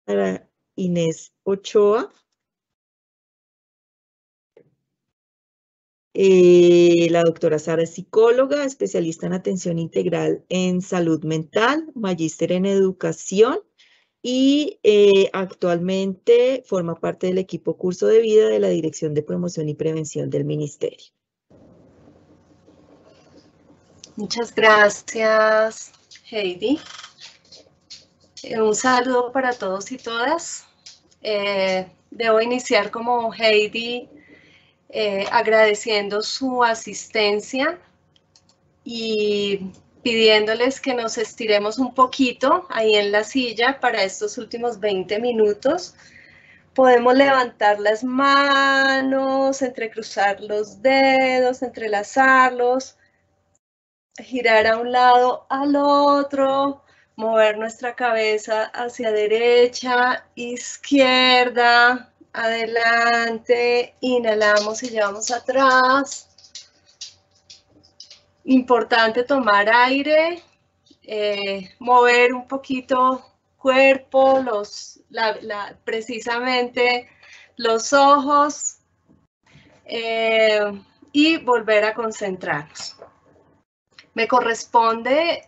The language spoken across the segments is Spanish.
Para Inés Ochoa. La doctora Sara es psicóloga, especialista en atención integral en salud mental, magíster en educación y actualmente forma parte del equipo curso de vida de la Dirección de Promoción y Prevención del Ministerio. Muchas gracias, Heidi. Un saludo para todos y todas. Debo iniciar como Heidi agradeciendo su asistencia y pidiéndoles que nos estiremos un poquito ahí en la silla para estos últimos 20 minutos. Podemos levantar las manos, entrecruzar los dedos, entrelazarlos, girar a un lado al otro, mover nuestra cabeza hacia derecha, izquierda, adelante, inhalamos y llevamos atrás. Importante tomar aire, mover un poquito cuerpo, precisamente los ojos y volver a concentrarnos. Me corresponde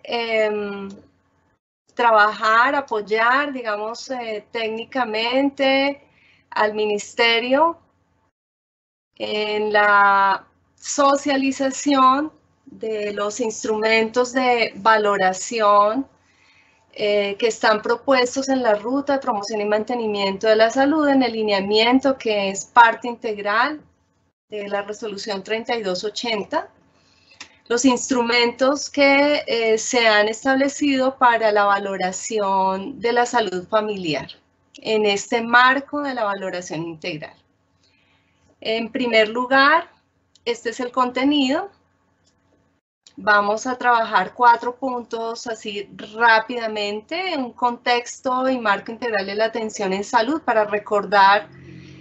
trabajar, apoyar, digamos, técnicamente al ministerio en la socialización de los instrumentos de valoración que están propuestos en la Ruta de Promoción y Mantenimiento de la Salud, en el lineamiento que es parte integral de la Resolución 3280. Los instrumentos que se han establecido para la valoración de la salud familiar en este marco de la valoración integral. En primer lugar, este es el contenido. Vamos a trabajar 4 puntos así rápidamente, un contexto y marco integral de la atención en salud para recordar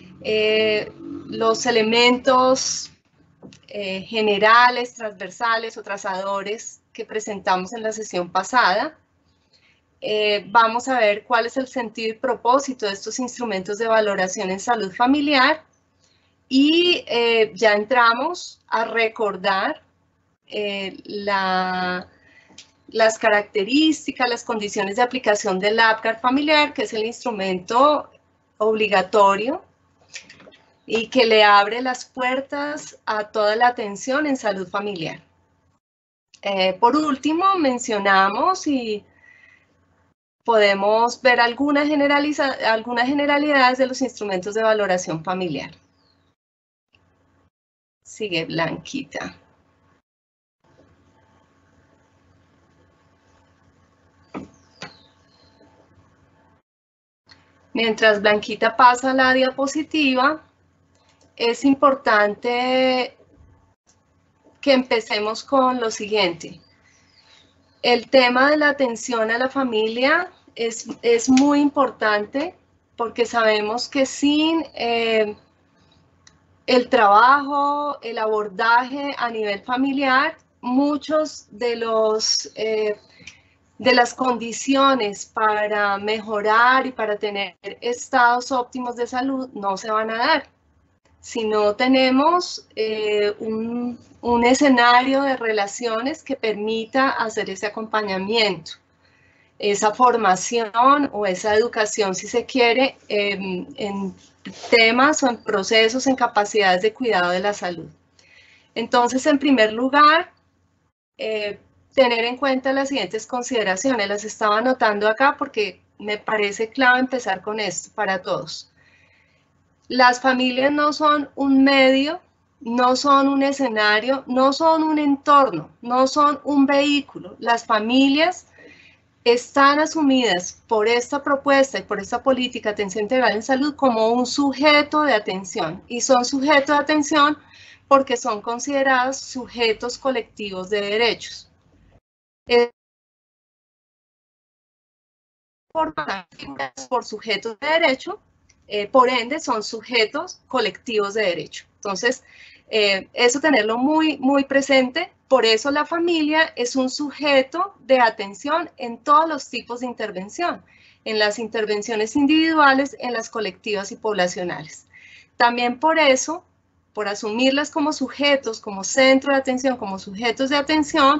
los elementos generales, transversales o trazadores que presentamos en la sesión pasada. Vamos a ver cuál es el sentido y propósito de estos instrumentos de valoración en salud familiar y ya entramos a recordar las características, las condiciones de aplicación del APGAR familiar, que es el instrumento obligatorio y que le abre las puertas a toda la atención en salud familiar. Por último, mencionamos y podemos ver algunas generalidades de los instrumentos de valoración familiar. Sigue Blanquita. Mientras Blanquita pasa la diapositiva, es importante que empecemos con lo siguiente. El tema de la atención a la familia es muy importante porque sabemos que sin el trabajo, el abordaje a nivel familiar, muchos de las condiciones para mejorar y para tener estados óptimos de salud no se van a dar. Si no tenemos un escenario de relaciones que permita hacer ese acompañamiento, esa formación o esa educación, si se quiere, en temas o en procesos, en capacidades de cuidado de la salud. Entonces, en primer lugar, tener en cuenta las siguientes consideraciones. Las estaba anotando acá porque me parece clave empezar con esto para todos. Las familias no son un medio, no son un escenario, no son un entorno, no son un vehículo. Las familias están asumidas por esta propuesta y por esta política de atención integral en salud como un sujeto de atención. Y son sujetos de atención porque son considerados sujetos colectivos de derechos. Por sujetos de derecho, por ende son sujetos colectivos de derecho. Entonces, eso tenerlo muy, muy presente. Por eso la familia es un sujeto de atención en todos los tipos de intervención, en las intervenciones individuales, en las colectivas y poblacionales. También por eso, por asumirlas como sujetos, como centro de atención, como sujetos de atención,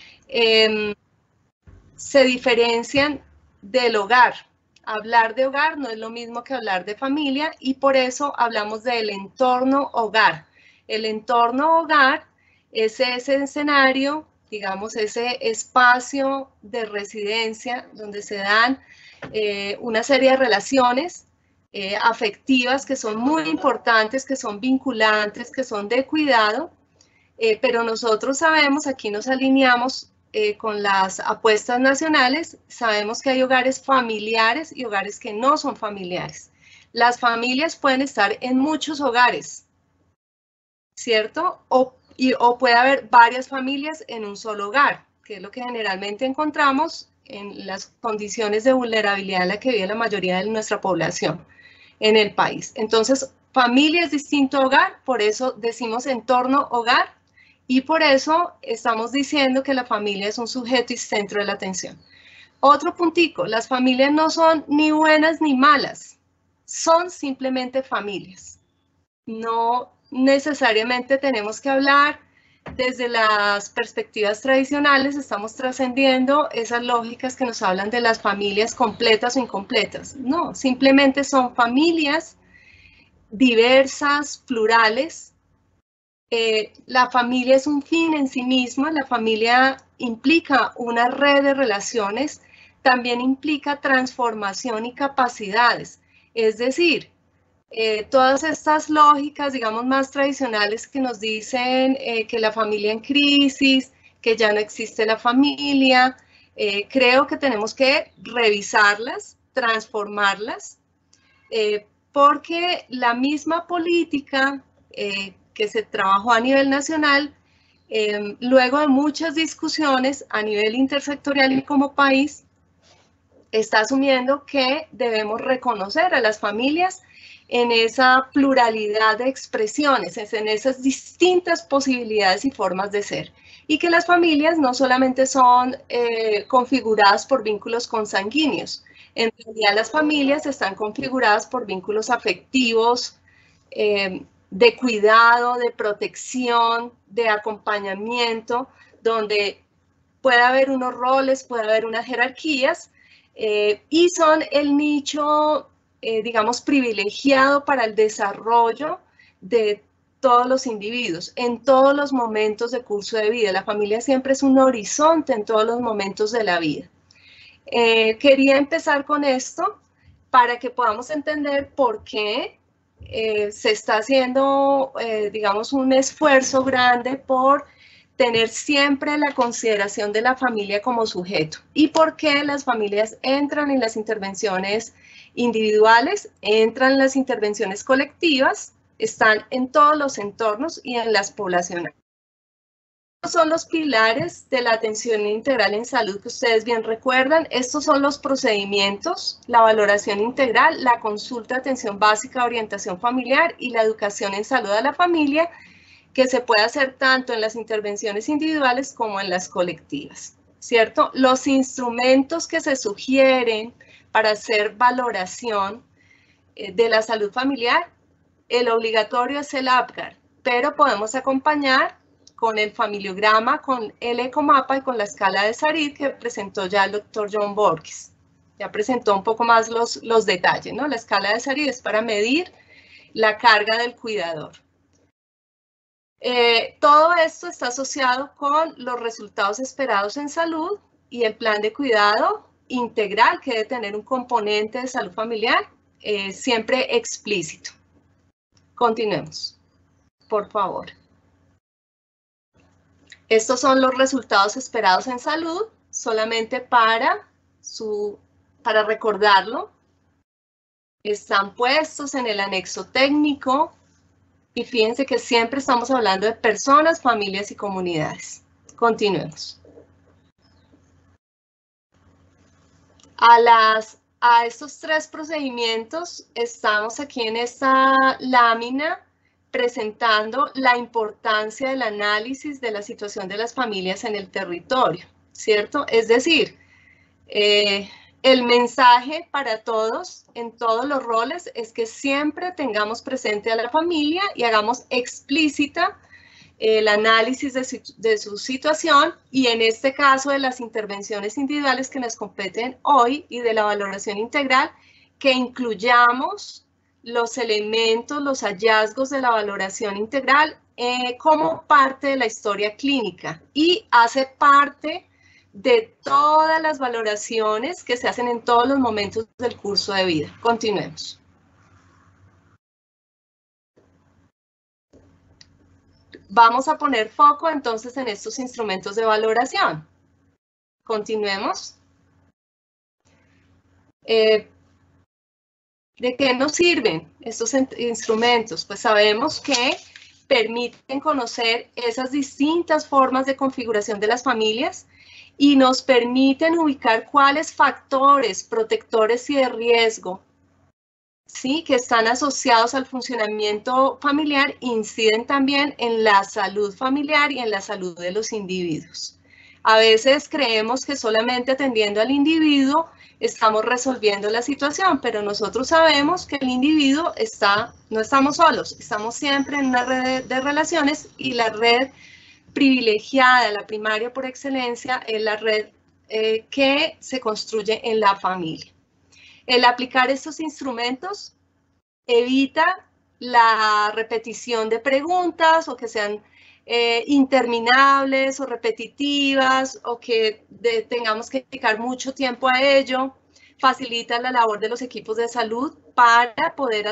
se diferencian del hogar. Hablar de hogar no es lo mismo que hablar de familia y por eso hablamos del entorno hogar. El entorno hogar es ese escenario, digamos, ese espacio de residencia donde se dan una serie de relaciones afectivas que son muy importantes, que son vinculantes, que son de cuidado, pero nosotros sabemos, aquí nos alineamos con las apuestas nacionales, sabemos que hay hogares familiares y hogares que no son familiares. Las familias pueden estar en muchos hogares, ¿cierto? O puede haber varias familias en un solo hogar, que es lo que generalmente encontramos en las condiciones de vulnerabilidad en la que vive la mayoría de nuestra población en el país. Entonces, familia es distinto a hogar, por eso decimos entorno hogar, y por eso estamos diciendo que la familia es un sujeto y centro de la atención. Otro puntico, las familias no son ni buenas ni malas, son simplemente familias. No necesariamente tenemos que hablar desde las perspectivas tradicionales, estamos trascendiendo esas lógicas que nos hablan de las familias completas o incompletas. No, simplemente son familias diversas, plurales. La familia es un fin en sí misma, la familia implica una red de relaciones, también implica transformación y capacidades, es decir, todas estas lógicas, digamos, más tradicionales que nos dicen que la familia en crisis, que ya no existe la familia, creo que tenemos que revisarlas, transformarlas, porque la misma política que se trabajó a nivel nacional, luego de muchas discusiones a nivel intersectorial y como país, está asumiendo que debemos reconocer a las familias en esa pluralidad de expresiones, en esas distintas posibilidades y formas de ser. Y que las familias no solamente son configuradas por vínculos consanguíneos, en realidad las familias están configuradas por vínculos afectivos, de cuidado, de protección, de acompañamiento, donde puede haber unos roles, puede haber unas jerarquías, y son el nicho, digamos, privilegiado para el desarrollo de todos los individuos, en todos los momentos de curso de vida. La familia siempre es un horizonte en todos los momentos de la vida. Quería empezar con esto para que podamos entender por qué se está haciendo, digamos, un esfuerzo grande por tener siempre la consideración de la familia como sujeto y por qué las familias entran en las intervenciones individuales, entran en las intervenciones colectivas, están en todos los entornos y en las poblacionales. Estos son los pilares de la atención integral en salud que ustedes bien recuerdan. Estos son los procedimientos, la valoración integral, la consulta de atención básica, orientación familiar y la educación en salud a la familia, que se puede hacer tanto en las intervenciones individuales como en las colectivas, ¿cierto? Los instrumentos que se sugieren para hacer valoración de la salud familiar, el obligatorio es el APGAR, pero podemos acompañar con el familiograma, con el ecomapa y con la escala de Sarit que presentó ya el doctor John Borges. Ya presentó un poco más los detalles, ¿no? La escala de Sarit es para medir la carga del cuidador. Todo esto está asociado con los resultados esperados en salud y el plan de cuidado integral que debe tener un componente de salud familiar siempre explícito. Continuemos, por favor. Estos son los resultados esperados en salud, solamente para recordarlo. Están puestos en el anexo técnico y fíjense que siempre estamos hablando de personas, familias y comunidades. Continuemos. A estos tres procedimientos estamos aquí en esta lámina presentando la importancia del análisis de la situación de las familias en el territorio, ¿cierto? Es decir, El mensaje para todos, en todos los roles, es que siempre tengamos presente a la familia y hagamos explícita el análisis de su situación y en este caso de las intervenciones individuales que nos competen hoy y de la valoración integral, que incluyamos los elementos, los hallazgos de la valoración integral como parte de la historia clínica y hace parte de todas las valoraciones que se hacen en todos los momentos del curso de vida. Continuemos. Vamos a poner foco entonces en estos instrumentos de valoración. Continuemos. ¿De qué nos sirven estos instrumentos? Pues sabemos que permiten conocer esas distintas formas de configuración de las familias y nos permiten ubicar cuáles factores protectores y de riesgo, ¿sí?, que están asociados al funcionamiento familiar, inciden también en la salud familiar y en la salud de los individuos. A veces creemos que solamente atendiendo al individuo estamos resolviendo la situación, pero nosotros sabemos que el individuo no estamos solos, estamos siempre en una red de relaciones y la red privilegiada, la primaria por excelencia, es la red que se construye en la familia. El aplicar estos instrumentos evita la repetición de preguntas o que sean interminables o repetitivas o que tengamos que dedicar mucho tiempo a ello. Facilita la labor de los equipos de salud para poder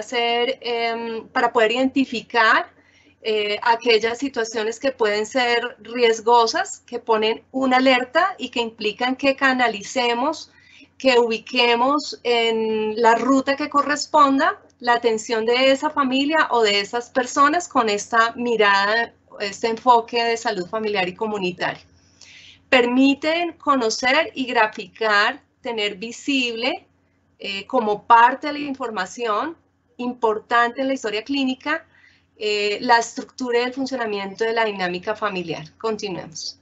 identificar aquellas situaciones que pueden ser riesgosas, que ponen una alerta y que implican que canalicemos, que ubiquemos en la ruta que corresponda la atención de esa familia o de esas personas con esta mirada, este enfoque de salud familiar y comunitaria. Permiten conocer y graficar, tener visible como parte de la información importante en la historia clínica, la estructura y el funcionamiento de la dinámica familiar. Continuemos.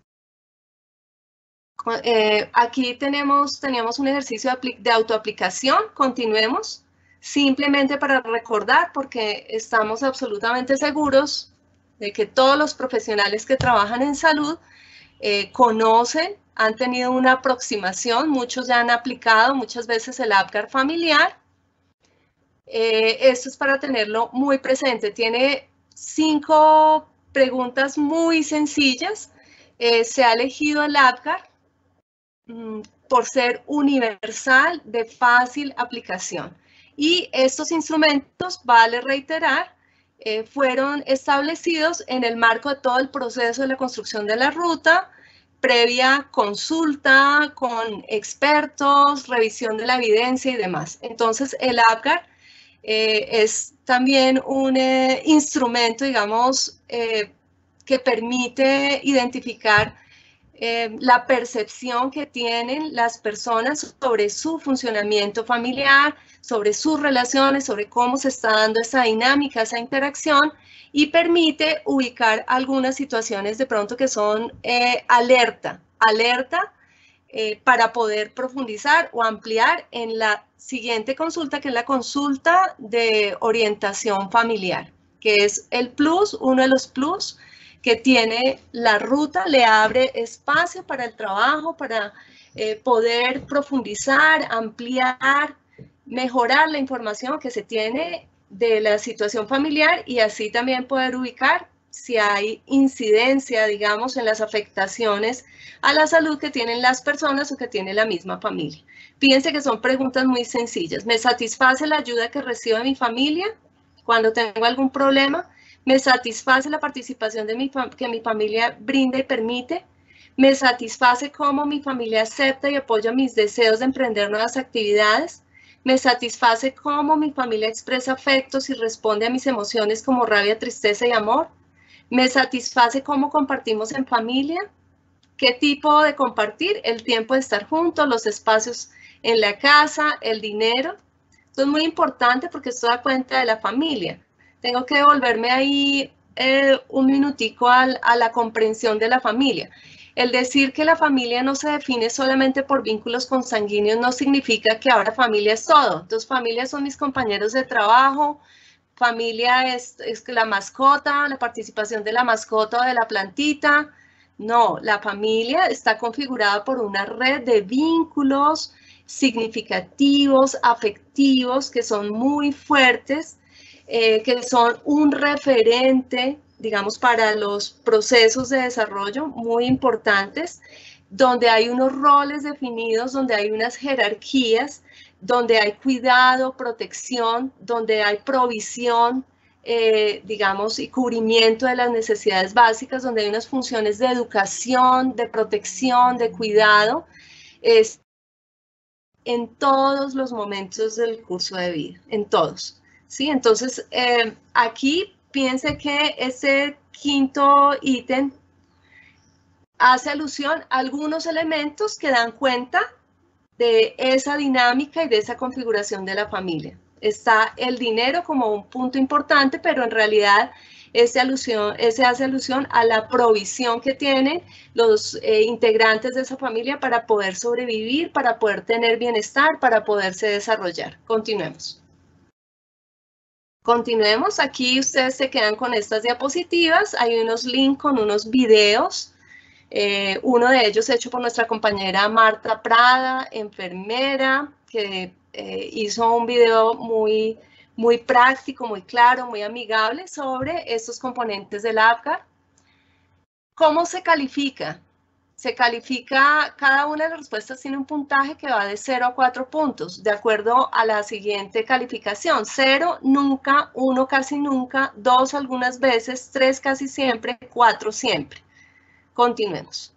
Aquí teníamos un ejercicio de autoaplicación. Continuemos. Simplemente para recordar, porque estamos absolutamente seguros de que todos los profesionales que trabajan en salud conocen, han tenido una aproximación, muchos ya han aplicado muchas veces el APGAR familiar. Esto es para tenerlo muy presente. Tiene 5 preguntas muy sencillas. Se ha elegido el APGAR por ser universal, de fácil aplicación. Y estos instrumentos, vale reiterar, fueron establecidos en el marco de todo el proceso de la construcción de la ruta, previa consulta con expertos, revisión de la evidencia y demás. Entonces, el APGAR es también un instrumento, digamos, que permite identificar la percepción que tienen las personas sobre su funcionamiento familiar, sobre sus relaciones, sobre cómo se está dando esa dinámica, esa interacción, y permite ubicar algunas situaciones de pronto que son alerta para poder profundizar o ampliar en la siguiente consulta, que es la consulta de orientación familiar, que es el plus, uno de los plus que tiene la ruta, le abre espacio para el trabajo, para poder profundizar, ampliar, mejorar la información que se tiene de la situación familiar y así también poder ubicar si hay incidencia, digamos, en las afectaciones a la salud que tienen las personas o que tiene la misma familia. Fíjense que son preguntas muy sencillas. ¿Me satisface la ayuda que recibo de mi familia cuando tengo algún problema? ¿Me satisface la participación que mi familia brinda y permite? ¿Me satisface cómo mi familia acepta y apoya mis deseos de emprender nuevas actividades? ¿Me satisface cómo mi familia expresa afectos y responde a mis emociones como rabia, tristeza y amor? ¿Me satisface cómo compartimos en familia? ¿Qué tipo de compartir? El tiempo de estar juntos, los espacios en la casa, el dinero. Esto es muy importante porque esto da cuenta de la familia. Tengo que devolverme ahí un minutico a la comprensión de la familia. El decir que la familia no se define solamente por vínculos consanguíneos no significa que ahora familia es todo. Entonces, familia son mis compañeros de trabajo, familia es la mascota, la participación de la mascota o de la plantita. No, la familia está configurada por una red de vínculos significativos, afectivos, que son muy fuertes, que son un referente, digamos, para los procesos de desarrollo muy importantes, donde hay unos roles definidos, donde hay unas jerarquías, donde hay cuidado, protección, donde hay provisión, digamos, y cubrimiento de las necesidades básicas, donde hay unas funciones de educación, de protección, de cuidado, en todos los momentos del curso de vida, en todos. ¿Sí? Entonces, aquí piense que ese quinto ítem hace alusión a algunos elementos que dan cuenta de esa dinámica y de esa configuración de la familia. Está el dinero como un punto importante, pero en realidad ese hace alusión a la provisión que tienen los integrantes de esa familia para poder sobrevivir, para poder tener bienestar, para poderse desarrollar. Continuemos. Continuemos, aquí ustedes se quedan con estas diapositivas, hay unos links con unos videos, uno de ellos hecho por nuestra compañera Marta Prada, enfermera, que hizo un video muy práctico, muy claro, muy amigable sobre estos componentes del APGAR. ¿Cómo se califica? Se califica, cada una de las respuestas tiene un puntaje que va de 0 a 4 puntos, de acuerdo a la siguiente calificación. 0, nunca, 1, casi nunca, 2, algunas veces, 3, casi siempre, 4, siempre. Continuemos.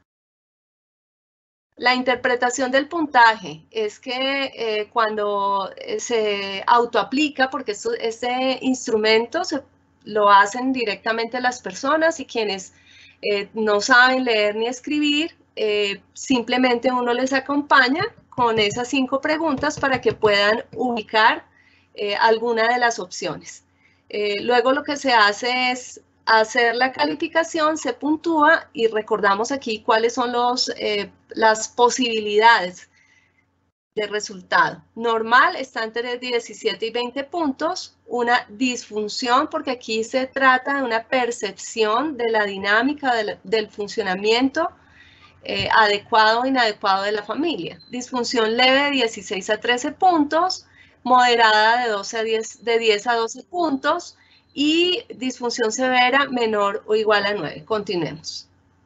La interpretación del puntaje es que cuando se autoaplica, porque este instrumento lo hacen directamente las personas y quienes no saben leer ni escribir, simplemente uno les acompaña con esas 5 preguntas para que puedan ubicar alguna de las opciones. Luego lo que se hace es hacer la calificación, se puntúa y recordamos aquí cuáles son las posibilidades de resultado. Normal está entre 17 y 20 puntos, una disfunción, porque aquí se trata de una percepción de la dinámica del funcionamiento adecuado o inadecuado de la familia. Disfunción leve de 16 a 13 puntos, moderada de 10 a 12 puntos y disfunción severa menor o igual a 9. Continuemos.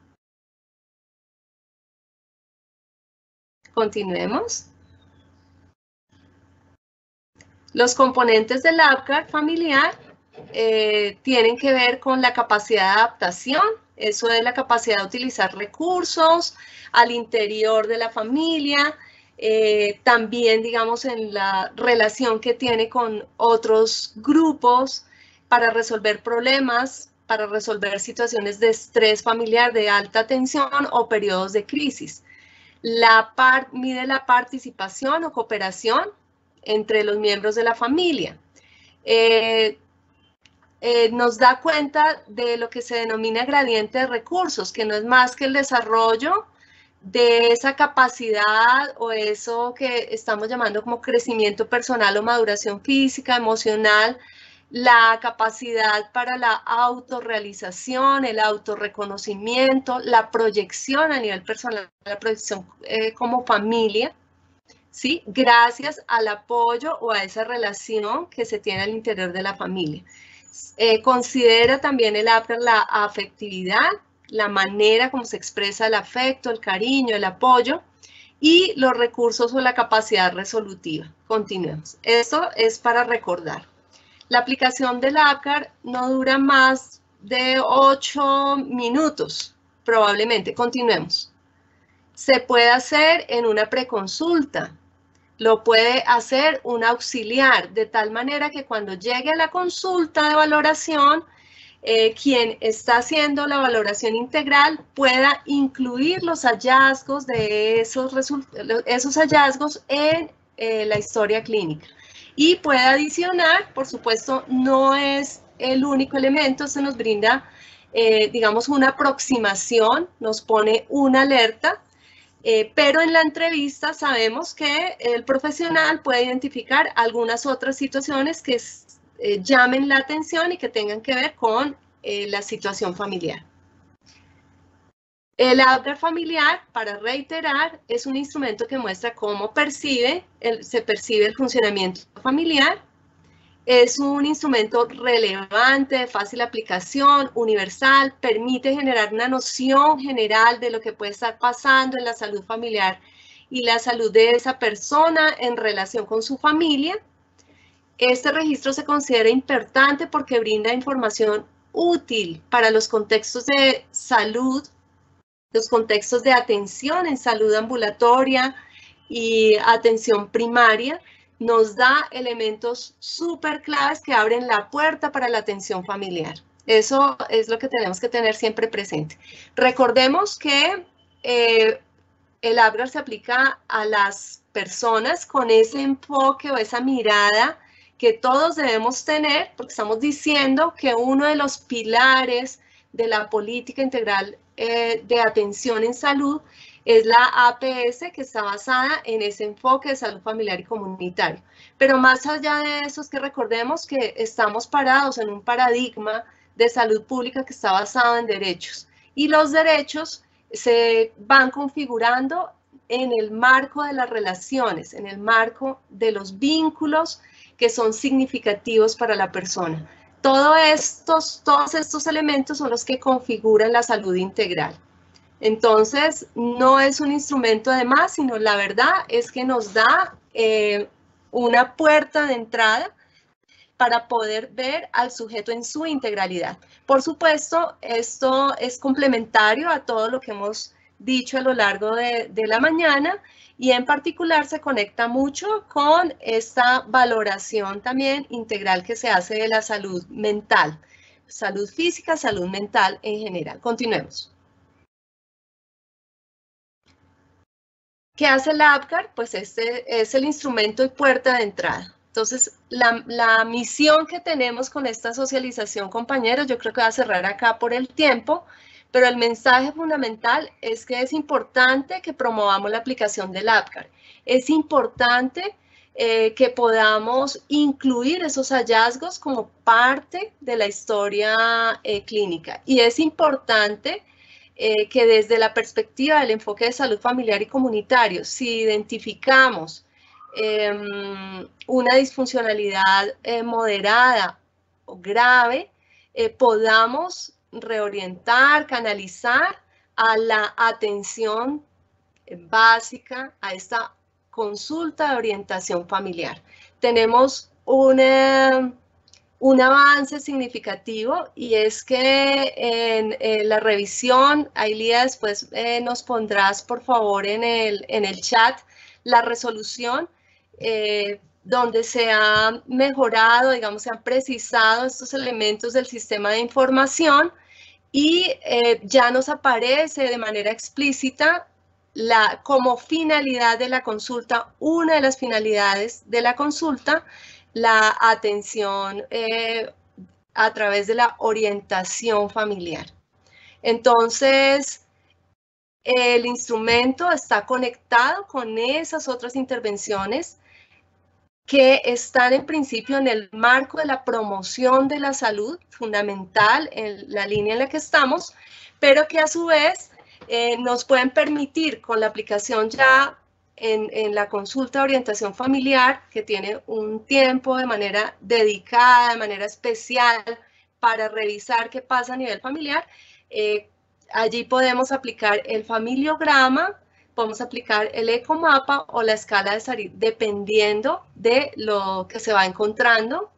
Continuemos. Los componentes del APGAR familiar tienen que ver con la capacidad de adaptación, eso es la capacidad de utilizar recursos al interior de la familia, también, digamos, en la relación que tiene con otros grupos para resolver problemas, para resolver situaciones de estrés familiar, de alta tensión o periodos de crisis. Mide la participación o cooperación entre los miembros de la familia. Nos da cuenta de lo que se denomina gradiente de recursos, que no es más que el desarrollo de esa capacidad o eso que estamos llamando como crecimiento personal o maduración física, emocional, la capacidad para la autorrealización, el autorreconocimiento, la proyección a nivel personal, la proyección como familia, ¿sí? Gracias al apoyo o a esa relación que se tiene al interior de la familia. Considera también el APGAR la afectividad, la manera como se expresa el afecto, el cariño, el apoyo y los recursos o la capacidad resolutiva. Continuemos. Esto es para recordar. La aplicación del APGAR no dura más de 8 minutos, probablemente. Continuemos. Se puede hacer en una preconsulta. Lo puede hacer un auxiliar, de tal manera que cuando llegue a la consulta de valoración, quien está haciendo la valoración integral pueda incluir los hallazgos de esos hallazgos en la historia clínica. Y puede adicionar, por supuesto, no es el único elemento, se nos brinda digamos, una aproximación, nos pone una alerta, pero en la entrevista sabemos que el profesional puede identificar algunas otras situaciones que llamen la atención y que tengan que ver con la situación familiar. El Apgar familiar, para reiterar, es un instrumento que muestra cómo se percibe el funcionamiento familiar. Es un instrumento relevante, de fácil aplicación, universal, permite generar una noción general de lo que puede estar pasando en la salud familiar y la salud de esa persona en relación con su familia. Este registro se considera importante porque brinda información útil para los contextos de salud, los contextos de atención en salud ambulatoria y atención primaria, nos da elementos súper claves que abren la puerta para la atención familiar. Eso es lo que tenemos que tener siempre presente. Recordemos que el Apgar se aplica a las personas con ese enfoque o esa mirada que todos debemos tener, porque estamos diciendo que uno de los pilares de la política integral de atención en salud es la APS, que está basada en ese enfoque de salud familiar y comunitario. Pero más allá de eso es que recordemos que estamos parados en un paradigma de salud pública que está basado en derechos. Y los derechos se van configurando en el marco de las relaciones, en el marco de los vínculos que son significativos para la persona. Todos estos elementos son los que configuran la salud integral. Entonces, no es un instrumento de más, sino la verdad es que nos da una puerta de entrada para poder ver al sujeto en su integralidad. Por supuesto, esto es complementario a todo lo que hemos dicho a lo largo de la mañana y en particular se conecta mucho con esta valoración también integral que se hace de la salud mental, salud física, salud mental en general. Continuemos. ¿Qué hace el Apgar? Pues este es el instrumento y puerta de entrada. Entonces, la misión que tenemos con esta socialización, compañeros, yo creo que va a cerrar acá por el tiempo, pero el mensaje fundamental es que es importante que promovamos la aplicación del Apgar. Es importante que podamos incluir esos hallazgos como parte de la historia clínica. Y es importante que desde la perspectiva del enfoque de salud familiar y comunitario, si identificamos una disfuncionalidad moderada o grave, podamos reorientar, canalizar a la atención básica, a esta consulta de orientación familiar. Tenemos un avance significativo y es que en la revisión, Ailía, después nos pondrás por favor en el chat la resolución donde se ha mejorado, digamos, se han precisado estos elementos del sistema de información y ya nos aparece de manera explícita como finalidad de la consulta, una de las finalidades de la consulta, la atención a través de la orientación familiar. Entonces, el instrumento está conectado con esas otras intervenciones que están en principio en el marco de la promoción de la salud, fundamental en la línea en la que estamos, pero que a su vez nos pueden permitir con la aplicación ya en la consulta de orientación familiar, que tiene un tiempo de manera dedicada, de manera especial, para revisar qué pasa a nivel familiar. Allí podemos aplicar el familiograma, podemos aplicar el ecomapa o la escala de Sarit, dependiendo de lo que se va encontrando.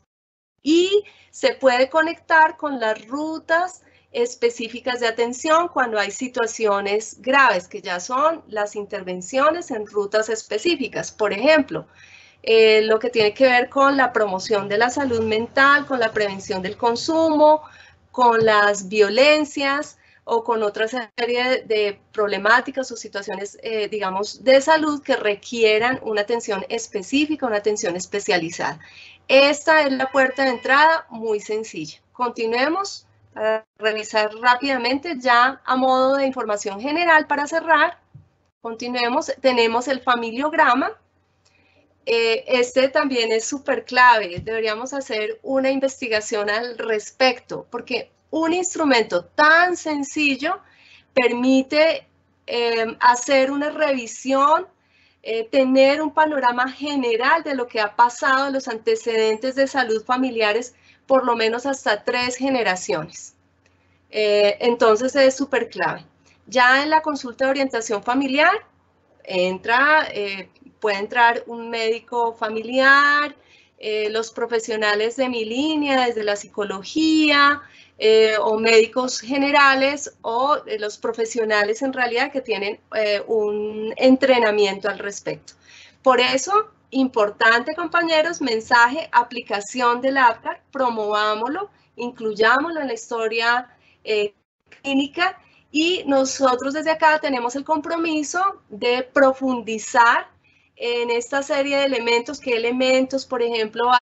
Y se puede conectar con las rutas específicas de atención cuando hay situaciones graves, que ya son las intervenciones en rutas específicas. Por ejemplo, lo que tiene que ver con la promoción de la salud mental, con la prevención del consumo, con las violencias o con otra serie de problemáticas o situaciones, digamos, de salud que requieran una atención específica, una atención especializada. Esta es la puerta de entrada muy sencilla. Continuemos para revisar rápidamente, ya a modo de información general para cerrar, continuemos, tenemos el familiograma. Este también es súper clave, deberíamos hacer una investigación al respecto, porque un instrumento tan sencillo permite hacer una revisión, tener un panorama general de lo que ha pasado en los antecedentes de salud familiares, por lo menos hasta 3 generaciones. Entonces es súper clave. Ya en la consulta de orientación familiar, puede entrar un médico familiar, los profesionales de mi línea, desde la psicología, o médicos generales, o los profesionales en realidad que tienen un entrenamiento al respecto. Por eso, importante, compañeros, mensaje, aplicación del APGAR, promovámoslo, incluyámoslo en la historia clínica, y nosotros desde acá tenemos el compromiso de profundizar en esta serie de elementos. ¿Qué elementos, por ejemplo,